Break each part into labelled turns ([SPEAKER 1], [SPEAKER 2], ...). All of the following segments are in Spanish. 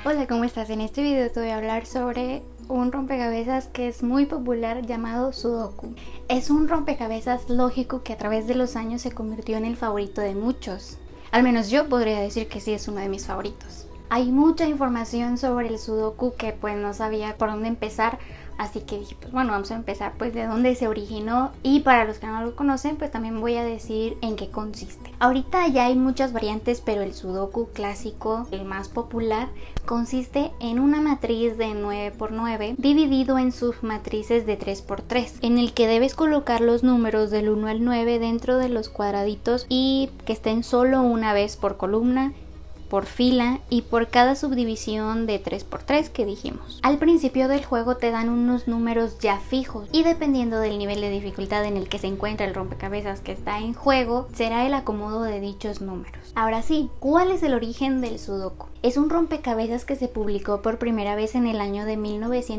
[SPEAKER 1] Hola, ¿cómo estás? En este video te voy a hablar sobre un rompecabezas que es muy popular llamado Sudoku. Es un rompecabezas lógico que a través de los años se convirtió en el favorito de muchos. Al menos yo podría decir que sí es uno de mis favoritos. Hay mucha información sobre el Sudoku que pues no sabía por dónde empezar, así que dije pues bueno, vamos a empezar pues de dónde se originó, y para los que no lo conocen pues también voy a decir en qué consiste. Ahorita ya hay muchas variantes, pero el Sudoku clásico, el más popular, consiste en una matriz de 9×9 dividido en submatrices de 3×3, en el que debes colocar los números del 1 al 9 dentro de los cuadraditos y que estén solo una vez por columna, por fila y por cada subdivisión de 3×3 que dijimos. Al principio del juego te dan unos números ya fijos y dependiendo del nivel de dificultad en el que se encuentra el rompecabezas que está en juego, será el acomodo de dichos números. Ahora sí, ¿cuál es el origen del Sudoku? Es un rompecabezas que se publicó por primera vez en el año de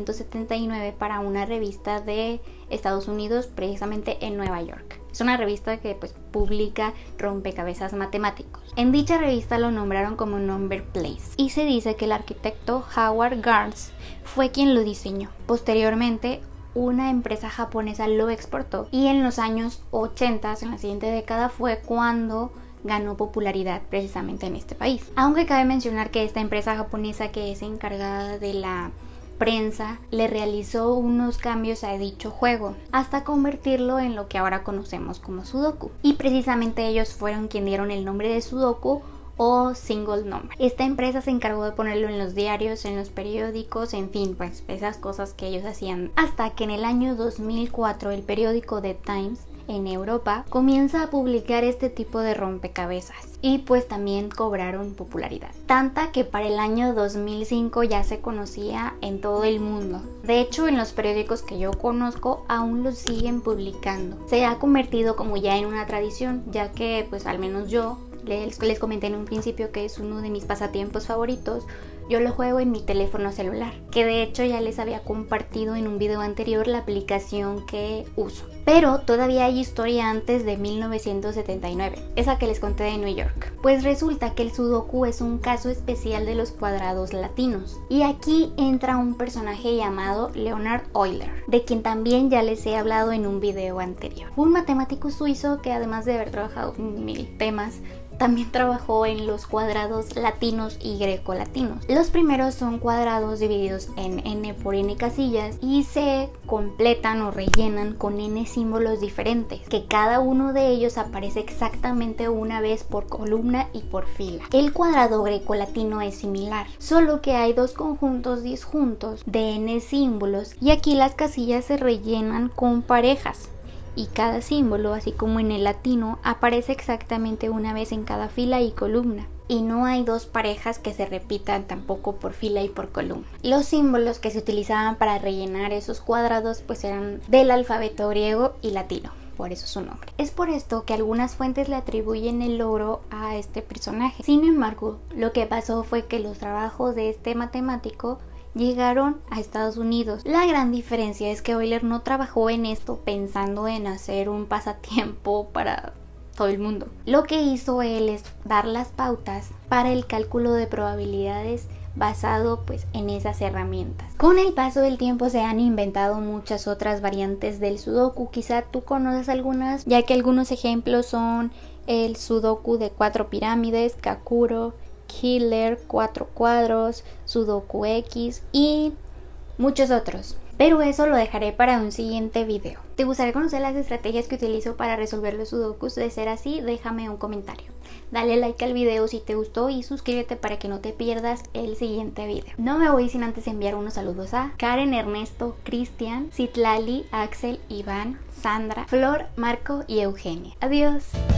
[SPEAKER 1] 1979 para una revista de Estados Unidos, precisamente en Nueva York. Es una revista que pues publica rompecabezas matemáticos. En dicha revista lo nombraron como Number Place y se dice que el arquitecto Howard Garns fue quien lo diseñó. Posteriormente, una empresa japonesa lo exportó y en los años 80, en la siguiente década, fue cuando ganó popularidad precisamente en este país. Aunque cabe mencionar que esta empresa japonesa, que es encargada de la prensa, le realizó unos cambios a dicho juego hasta convertirlo en lo que ahora conocemos como Sudoku, y precisamente ellos fueron quien dieron el nombre de Sudoku o Single Number. Esta empresa se encargó de ponerlo en los diarios, en los periódicos, en fin, pues esas cosas que ellos hacían, hasta que en el año 2004 el periódico The Times en Europa comienza a publicar este tipo de rompecabezas y pues también cobraron popularidad, tanta que para el año 2005 ya se conocía en todo el mundo. De hecho, en los periódicos que yo conozco aún lo siguen publicando. Se ha convertido como ya en una tradición, ya que pues al menos yo les comenté en un principio que es uno de mis pasatiempos favoritos. Yo lo juego en mi teléfono celular, que de hecho ya les había compartido en un video anterior la aplicación que uso. Pero todavía hay historia antes de 1979, esa que les conté de New York. Pues resulta que el Sudoku es un caso especial de los cuadrados latinos. Y aquí entra un personaje llamado Leonhard Euler, de quien también ya les he hablado en un video anterior. Un matemático suizo que además de haber trabajado en 1000 temas, también trabajó en los cuadrados latinos y grecolatinos. Los primeros son cuadrados divididos en n por n casillas y se completan o rellenan con n símbolos diferentes, que cada uno de ellos aparece exactamente una vez por columna y por fila. El cuadrado grecolatino es similar, solo que hay dos conjuntos disjuntos de n símbolos y aquí las casillas se rellenan con parejas. Y cada símbolo, así como en el latino, aparece exactamente una vez en cada fila y columna. Y no hay dos parejas que se repitan tampoco por fila y por columna. Los símbolos que se utilizaban para rellenar esos cuadrados pues eran del alfabeto griego y latino, por eso su nombre. Es por esto que algunas fuentes le atribuyen el logro a este personaje. Sin embargo, lo que pasó fue que los trabajos de este matemático llegaron a Estados Unidos. La gran diferencia es que Euler no trabajó en esto pensando en hacer un pasatiempo para todo el mundo. Lo que hizo él es dar las pautas para el cálculo de probabilidades basado pues en esas herramientas. Con el paso del tiempo se han inventado muchas otras variantes del Sudoku. Quizá tú conoces algunas, ya que algunos ejemplos son el Sudoku de 4 pirámides, Kakuro, Killer, 4 cuadros, Sudoku X y muchos otros. Pero eso lo dejaré para un siguiente video. ¿Te gustaría conocer las estrategias que utilizo para resolver los sudokus? De ser así, déjame un comentario. Dale like al video si te gustó y suscríbete para que no te pierdas el siguiente video. No me voy sin antes enviar unos saludos a Karen, Ernesto, Cristian, Citlali, Axel, Iván, Sandra, Flor, Marco y Eugenia. Adiós.